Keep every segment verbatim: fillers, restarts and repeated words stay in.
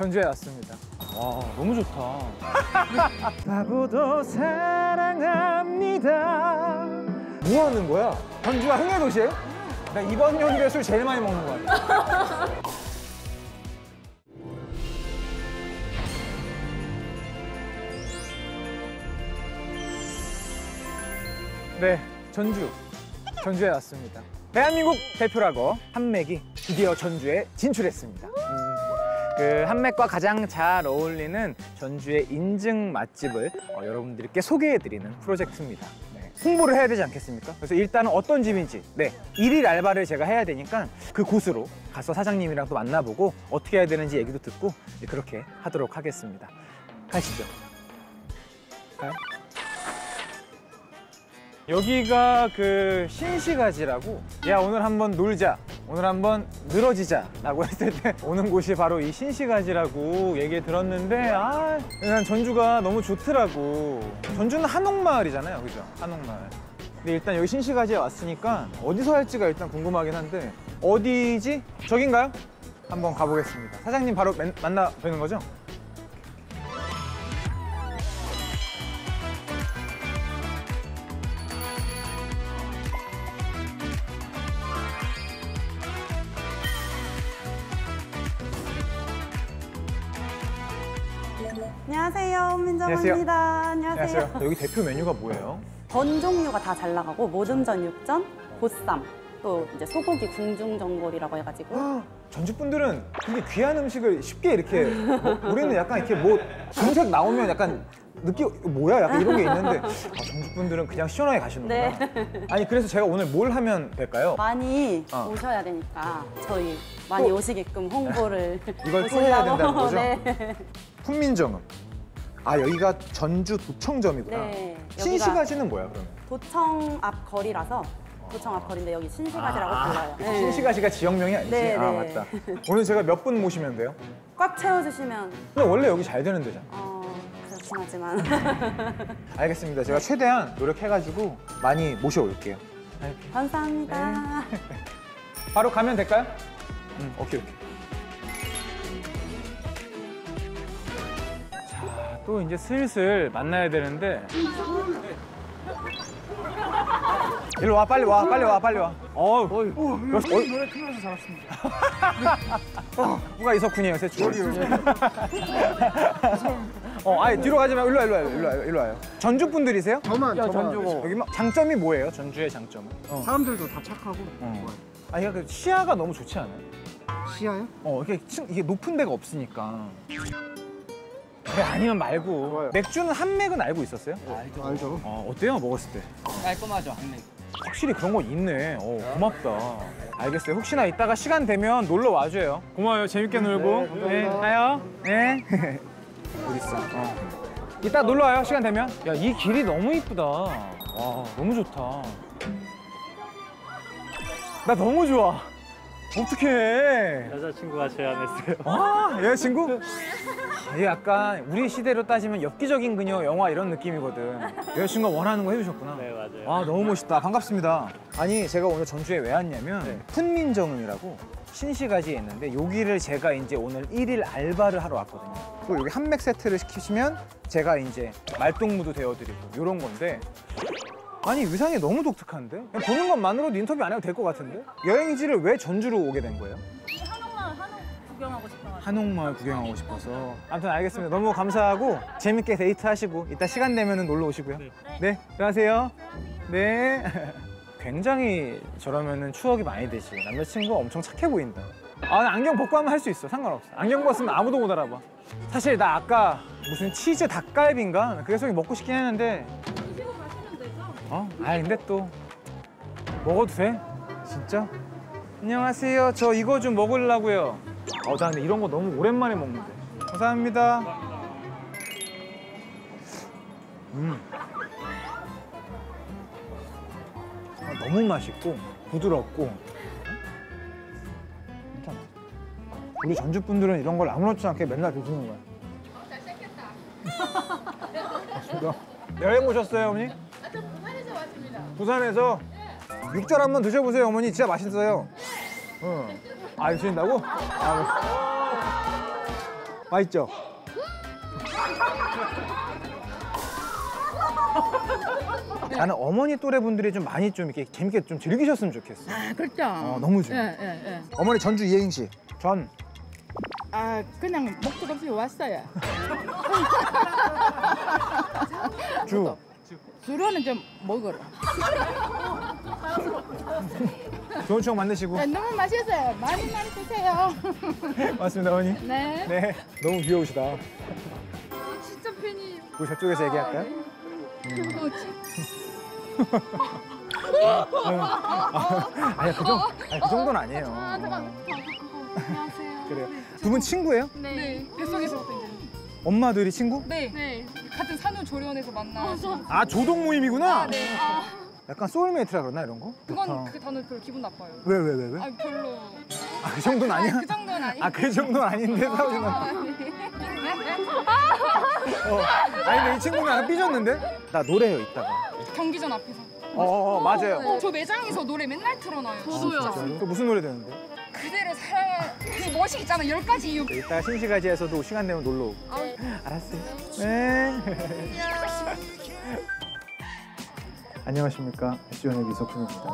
전주에 왔습니다. 와, 너무 좋다. 바보도 사랑합니다. 뭐 하는 거야? 전주가 흥의 도시예요? 나 이번 연도에 술 제일 많이 먹는 거 같아. 네, 전주. 전주에 왔습니다. 대한민국 대표라고 한맥이 드디어 전주에 진출했습니다. 음, 그 한맥과 가장 잘 어울리는 전주의 인증 맛집을 어, 여러분들께 소개해드리는 프로젝트입니다. 네, 홍보를 해야 되지 않겠습니까? 그래서 일단은 어떤 집인지, 네, 일일 알바를 제가 해야 되니까 그 곳으로 가서 사장님이랑 또 만나보고 어떻게 해야 되는지 얘기도 듣고 그렇게 하도록 하겠습니다. 가시죠. 가요? 여기가 그 신시가지라고, 야 오늘 한번 놀자, 오늘 한번 늘어지자 라고 했을 때 오는 곳이 바로 이 신시가지라고 얘기 들었는데, 아, 난 전주가 너무 좋더라고. 전주는 한옥마을이잖아요, 그죠? 한옥마을. 근데 일단 여기 신시가지에 왔으니까 어디서 할지가 일단 궁금하긴 한데, 어디지? 저긴가요? 한번 가보겠습니다. 사장님 바로 맨, 만나 뵈는 거죠? 안녕하세요, 홍민정입니다. 안녕하세요. 안녕하세요. 여기 대표 메뉴가 뭐예요? 전 종류가 다 잘 나가고 모듬전, 육전, 보쌈, 또 이제 소고기 궁중전골이라고 해가지고. 아, 전주 분들은 이게 귀한 음식을 쉽게 이렇게 뭐, 우리는 약간 이렇게 뭐 검색 나오면 약간 느끼 뭐야 약간 이런 게 있는데, 아, 전주 분들은 그냥 시원하게 가시는구나. 네. 아니 그래서 제가 오늘 뭘 하면 될까요? 많이 어. 오셔야 되니까 저희 많이 또, 오시게끔 홍보를 이걸 또 해야 된다는 거죠? 네. 훈민정음. 아, 여기가 전주 도청점이구나. 네, 여기가 신시가지는 뭐야 그러면? 도청 앞 거리라서 도청 앞 거리인데 여기 신시가지라고 아, 불러요. 그치, 신시가지가 지역명이 아니지? 네, 아, 네. 맞다. 오늘 제가 몇 분 모시면 돼요? 꽉 채워주시면. 근데 원래 여기 잘 되는 데잖아. 어, 그렇긴 하지만. 알겠습니다. 제가 최대한 노력해가지고 많이 모셔올게요. 감사합니다. 네. 바로 가면 될까요? 응, 오케이, 오케이. 자, 또 이제 슬슬 만나야 되는데. 일로 와, 빨리 와, 빨리 와, 빨리 와. 어, 어, 어, 노래 틀어서 잘했습니다. 어, 누가 이석훈이에요, 새 주. 어, 아니 뒤로 가지 마. 일로 와, 일로 와, 일로 와, 일로 와요. 전주 분들이세요? 저만, 야, 저만. 전주고. 여기 막 장점이 뭐예요? 전주의 장점은? 어. 사람들도 다 착하고. 어. 아니, 그 시야가 너무 좋지 않아요? 시야요? 어, 이게 층, 이게 높은 데가 없으니까. 그래, 아니면 말고. 좋아요. 맥주는 한맥은 알고 있었어요? 알죠. 알죠. 어, 어때요, 먹었을 때? 깔끔하죠, 한맥. 확실히 그런 거 있네. 어, 고맙다. 알겠어요. 혹시나 이따가 시간 되면 놀러 와줘요. 고마워요. 재밌게 놀고. 네, 가요. 네. 어디 있어? 어. 이따 놀러 와요. 시간 되면. 야, 이 길이 너무 이쁘다. 와, 너무 좋다. 나 너무 좋아. 어떡해. 여자친구가 제안했어요. 아, 여자친구? 얘 약간 우리 시대로 따지면 엽기적인 그녀 영화 이런 느낌이거든. 여자친구가 원하는 거 해주셨구나. 네, 맞아요. 아, 너무 멋있다. 반갑습니다. 아니, 제가 오늘 전주에 왜 왔냐면 네. 훈민정음이라고 신시가지에 있는데 여기를 제가 이제 오늘 일일 알바를 하러 왔거든요. 또 여기 한맥 세트를 시키시면 제가 이제 말동무도 되어드리고 이런 건데, 아니 의상이 너무 독특한데? 그냥 보는 것만으로도 인터뷰 안 해도 될 것 같은데? 여행지를 왜 전주로 오게 된 거예요? 한옥마을 한옥 구경하고 싶어가지고. 한옥마을 구경하고 싶어서. 아무튼 알겠습니다. 너무 감사하고 재밌게 데이트하시고 이따 시간 되면 놀러 오시고요. 네. 네, 들어가세요. 네. 굉장히 저러면은 추억이 많이 되지. 남자친구가 엄청 착해 보인다. 아, 나 안경 벗고 하면 할 수 있어. 상관없어. 안경 벗으면 아무도 못 알아봐. 사실 나 아까 무슨 치즈 닭갈비인가? 그래서 먹고 싶긴 했는데. 드시고 가시면 되죠? 어? 아, 근데 또 먹어도 돼? 진짜? 안녕하세요. 저 이거 좀 먹으려고요. 어, 나 근데 이런 거 너무 오랜만에 먹는데. 감사합니다. 음. 아, 너무 맛있고 부드럽고. 괜찮아. 우리 전주 분들은 이런 걸 아무렇지 않게 맨날 드시는 거야. 맞습니다. 여행 오셨어요, 어머니? 아, 저 부산에서 왔습니다. 부산에서? 네. 육절 한번 드셔보세요, 어머니. 진짜 맛있어요. 응. 아, 드신다고? 아, 맛있죠? 나는 어머니 또래 분들이 좀 많이 좀 이렇게 재밌게 좀 즐기셨으면 좋겠어. 아, 그렇죠. 어, 너무 좋아. 예, 예, 예. 어머니 전주 이행시. 전. 아, 그냥 목적 없이 왔어요. 주. 주로는 좀 먹으러. 좋은 추억 만드시고. 네, 너무 맛있어요. 많이 많이 드세요. 맞습니다, 어머니. 네. 네. 너무 귀여우시다. 진짜 팬이에요. 우리 저쪽에서 얘기할까요? 아니, 그, 정, 아니, 그 정도는 아니에요. 아, 잠깐. 어, 안녕하세요. 그래요. 두 분 친구예요? 네. 뱃속에서부터 이제. 엄마들이 친구? 네. 네. 같은 산후조리원에서 만나. 아, 조동 모임이구나? 네. 아, 약간 소울메이트라 그러나, 이런 거? 그건 어. 그 단어 별로 기분 나빠요. 왜, 왜, 왜, 왜? 아, 별로. 아, 그 정도는 아니야? 그 정도는 아니고. 아, 그 정도는 아닌데, 사오지만. 어, 아니, 근데 이 친구는 약간 삐졌는데? 나 노래해요, 이따가. 경기전 앞에서. 어, 어, 맞아요. 어, 저 매장에서 노래 맨날 틀어놔요. 저도요. 진짜로? 또 무슨 노래 되는데? 그대를 사랑할 그 멋이 있잖아. 열 가지 이유. 이따 신시가지에서도 시간 되면 놀러 오고. 알았어요. 네. 안녕하십니까. 에스지원의 이석훈입니다.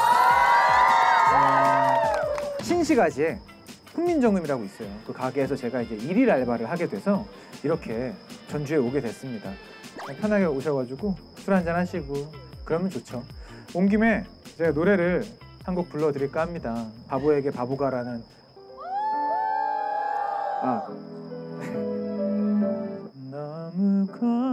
어, 신시가지에 훈민정음이라고 있어요. 그 가게에서 제가 이제 일일 알바를 하게 돼서 이렇게 전주에 오게 됐습니다. 편하게 오셔가지고 술 한잔 하시고 그러면 좋죠. 온 김에 제가 노래를 한 곡 불러드릴까 합니다. 바보에게 바보가라는 아 너무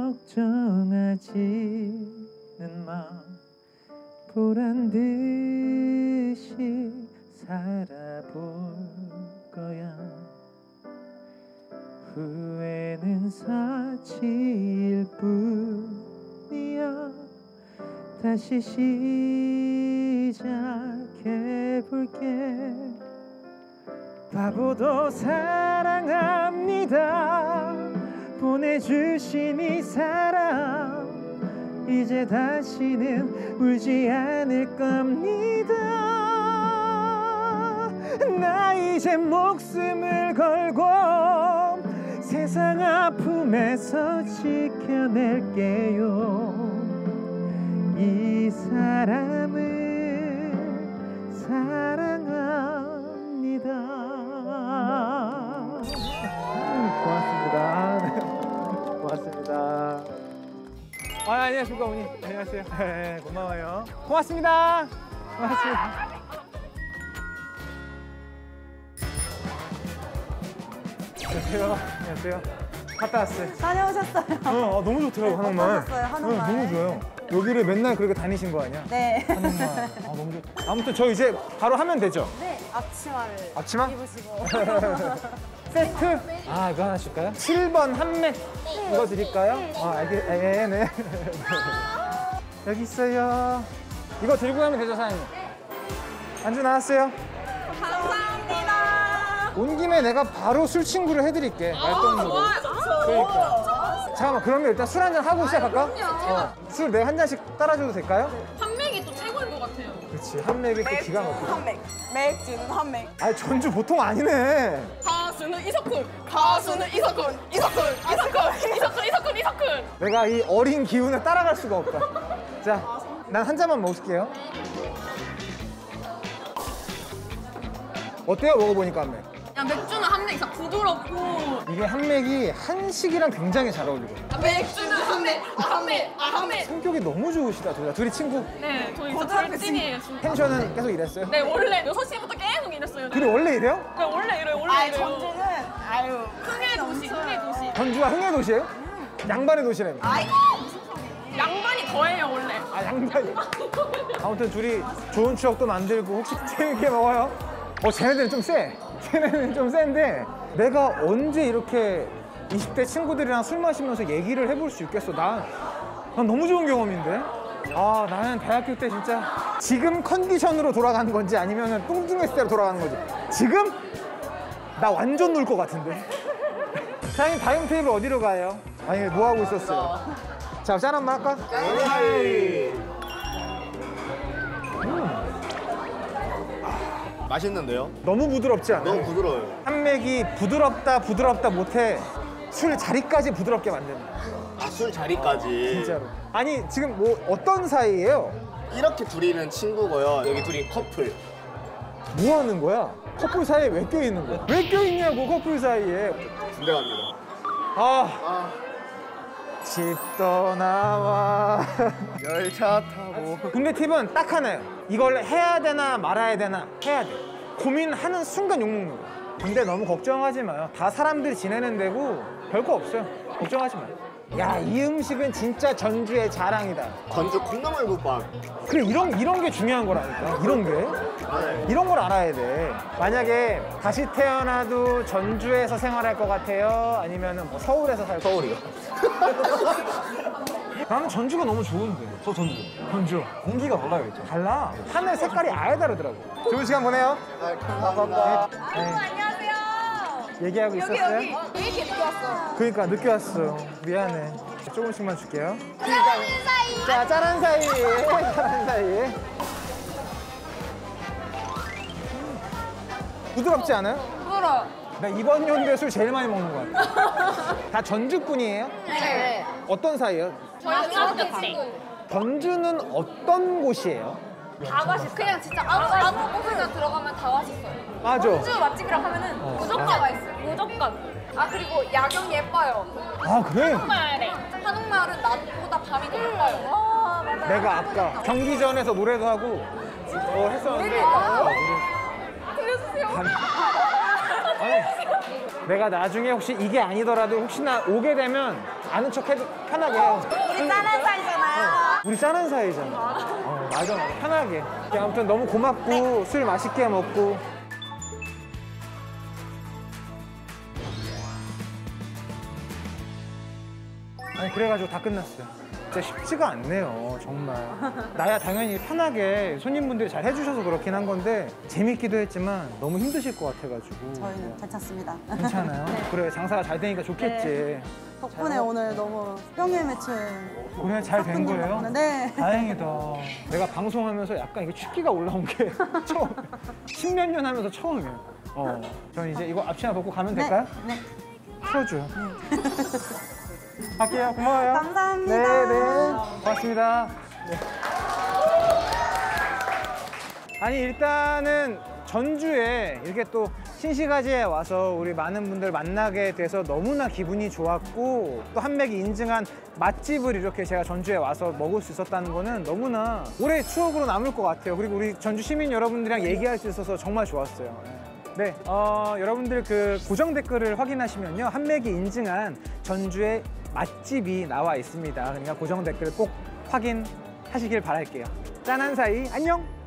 걱정하지는 마 보란 듯이 살아볼 거야 후회는 사치일 뿐이야 다시 시작해볼게 바보도 사랑합니다 보내주신 이 사람 이제 다시는 울지 않을 겁니다 나 이제 목숨을 걸고 세상 아픔에서 지켜낼게요 이 사람을 사랑합니다. 고맙습니다. 네. 고맙습니다. 아, 안녕하십니까, 어머니. 안녕하세요. 네, 고마워요. 고맙습니다. 고맙습니다. 안녕하세요. 안녕하세요. 갔다 왔어요. 다녀오셨어요? 어, 아, 너무 좋더라고, 한옥마을. 어떠셨어요, 한옥마을? 어, 너무 좋아요. 여기를 맨날 그렇게 다니신 거 아니야? 네. 한옥마을. 아, 너무 좋 아무튼 저 이제 바로 하면 되죠? 네, 앞치마를 앞치마? 입으시고. 세트? 아, 이거 하나 줄까요? 칠 번 한맥 이거 드릴까요? 아, 알겠, 네, 네. 여기 있어요. 이거 들고 가면 되죠, 사장님? 안주 나왔어요? 감사합니다. 온 김에 내가 바로 술 친구를 해드릴게, 말동무로. 그러니까. 잠깐만, 그러면 일단 술 한잔 하고 시작할까? 어. 술 내가 한 잔씩 따라줘도 될까요? 한맥이 또 최고인 것 같아요. 그렇지, 한맥이 또 기가 막히고. 한맥. 맥주는 한맥. 아니, 전주 보통 아니네. 가수는 이석훈, 가수는 이석훈, 이석훈, 이석훈, 이석훈, 이석훈, 이석훈. 내가 이 어린 기운에 따라갈 수가 없다. 자, 난 한 잔만 먹을게요. 어때요? 먹어보니까 한맥. 야, 맥주는 한맥 이상 부드럽고. 이게 한맥이 한식이랑 굉장히 잘 어울리거든요. 아, 맥주는 한맥, 아, 한맥, 아, 한맥. 성격이 너무 좋으시다, 둘 다. 둘이 친구. 네, 저희 진짜 절친이에요, 진짜. 텐션은 계속 이랬어요? 네, 원래 여섯 시부터 계속 이랬어요. 둘이 원래 이래요? 네, 원래 이래요, 원래 아, 이래요. 전주는 아유. 흥의 도시, 흥의 도시. 전주가 흥의 도시예요? 양반의 도시라며. 아이고. 양반이 더해요, 원래. 아, 양반이. 아무튼 둘이 좋은 추억도 만들고 혹시 재밌게 먹어요? 어, 쟤네들은 좀 세. 쟤네들은 좀 센데 내가 언제 이렇게 이십 대 친구들이랑 술 마시면서 얘기를 해볼 수 있겠어. 난, 난 너무 좋은 경험인데? 아, 나는 대학교 때 진짜 지금 컨디션으로 돌아가는 건지 아니면 뚱뚱했을 때로 돌아가는 건지 지금? 나 완전 놀 것 같은데. 사장님, 다음 테이블 어디로 가요? 아니, 뭐 하고 있었어요? 자, 짠 한번 할까? 맛있는데요? 너무 부드럽지 않아요? 너무 부드러워요. 한맥이 부드럽다 부드럽다 못해 술 자리까지 부드럽게 만드는 아, 술 자리까지. 진짜로. 아니 지금 뭐 어떤 사이예요? 이렇게 둘이는 친구고요. 여기 둘이 커플. 뭐 하는 거야? 커플 사이에 왜 껴있는 거야? 왜 껴있냐고 커플 사이에. 군대 갑니다. 아, 아, 집 떠나와. 열차 타고. 근데 팁은 딱 하나예요. 이걸 해야 되나 말아야 되나 해야 돼. 고민하는 순간 욕먹는 거야. 근데 너무 걱정하지 마요. 다 사람들이 지내는 데고 별거 없어요. 걱정하지 마요. 야, 이 음식은 진짜 전주의 자랑이다. 전주 콩나물국밥. 그래, 이런, 이런 게 중요한 거라니까. 이런 게. 네. 이런 걸 알아야 돼. 만약에 다시 태어나도 전주에서 생활할 것 같아요? 아니면 뭐 서울에서 살 서울이요. 나는 전주가 너무 좋은데. 저 전주. 전주. 공기가 달라요, 있죠. 달라. 하늘 색깔이 아예 다르더라고. 좋은 시간 보내요. 네, 감사합니다. 네. 안녕하세요. 얘기하고 여기 있었어요? 여기 왜 이렇게 늦게 왔어? 그러니까 늦게 왔어. 미안해. 조금씩만 줄게요. 짜라는 사이. 자, 짠한 사이에, 짠한 사이에. 부드럽지 않아요? 부러워. 나 이번 연도에 술 제일 많이 먹는 것 같아. 다 전주 분이에요? 네. 어떤 사이예요? 저희 중학교 친구. 전주는 어떤 곳이에요? 다 맛있어. 그냥 진짜 아무 아무 곳에나 들어가면 다 맛있어요. 맞아. 전주 맛집이라고 하면은 어. 무조건 맛있어요. 무조건. 아 그리고 야경 예뻐요. 아, 그래? 한옥마을에. 한옥마을은 낮보다 밤이 더 예뻐요. 와 맞아요. 내가 아까 경기전에서 노래도 하고 어, 했었는데. 어, 들려주세요. 간- 아니, 내가 나중에 혹시 이게 아니더라도 혹시나 오게 되면 아는 척 해도 편하게 해요. 우리 짠한 사이잖아요. 우리 짠한 사이잖아. 어, 맞아, 맞아. 편하게. 아무튼 너무 고맙고 술 맛있게 먹고. 아니 그래가지고 다 끝났어요. 진짜 쉽지가 않네요, 정말. 나야 당연히 편하게 손님분들이 잘 해주셔서 그렇긴 한 건데 재밌기도 했지만 너무 힘드실 것 같아가지고. 저희는 괜찮습니다. 괜찮아요? 그래, 장사가 잘 되니까 좋겠지. 네. 덕분에 오늘 너무 평일 매출 그래, 잘 된 거예요? 네. 다행이다. 내가 방송하면서 약간 이게 취기가 올라온 게 처음. 십몇 년 하면서 처음이에요. 어. 전 이제 이거 앞치마 벗고 가면 될까요? 네. 풀어줘요. 갈게요. 고마워요. 감사합니다. 네, 네. 고맙습니다. 네. 아니, 일단은 전주에 이렇게 또 신시가지에 와서 우리 많은 분들 만나게 돼서 너무나 기분이 좋았고 또 한맥이 인증한 맛집을 이렇게 제가 전주에 와서 먹을 수 있었다는 거는 너무나 오래 추억으로 남을 것 같아요. 그리고 우리 전주 시민 여러분들이랑 얘기할 수 있어서 정말 좋았어요. 네, 어, 여러분들 그 고정 댓글을 확인하시면요, 한맥이 인증한 전주의 맛집이 나와 있습니다. 그러니까 고정 댓글 꼭 확인하시길 바랄게요. 짠한 사이, 안녕!